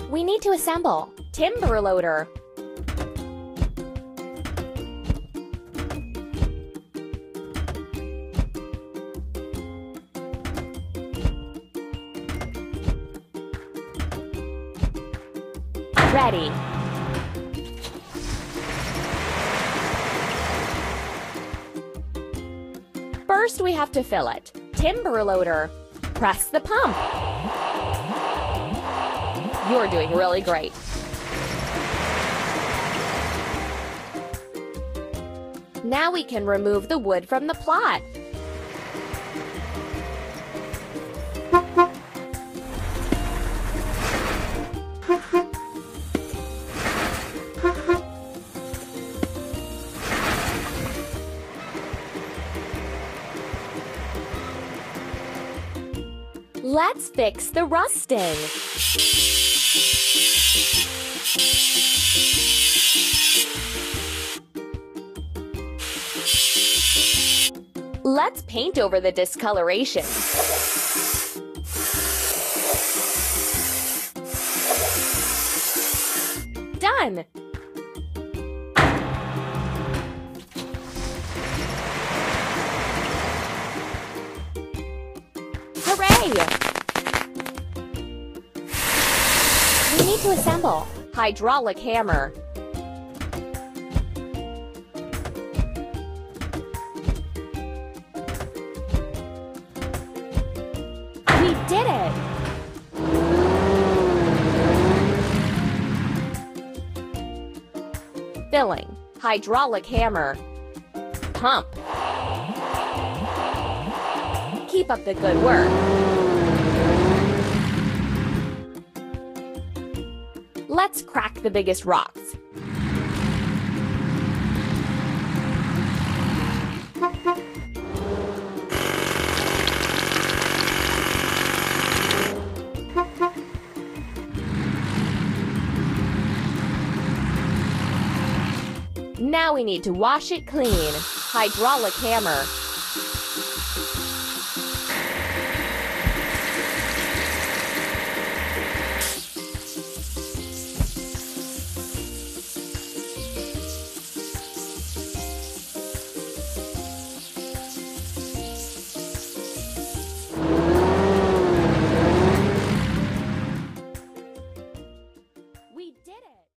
We need to assemble. Timber loader. Ready. First, we have to fill it. Timber loader. Press the pump. You're doing really great. Now we can remove the wood from the plot. Let's fix the rusting. Let's paint over the discoloration. Done! Hooray! We need to assemble. Hydraulic hammer. We did it! Filling. Hydraulic hammer. Pump. Keep up the good work. Let's crack the biggest rocks. Now we need to wash it clean. Hydraulic hammer.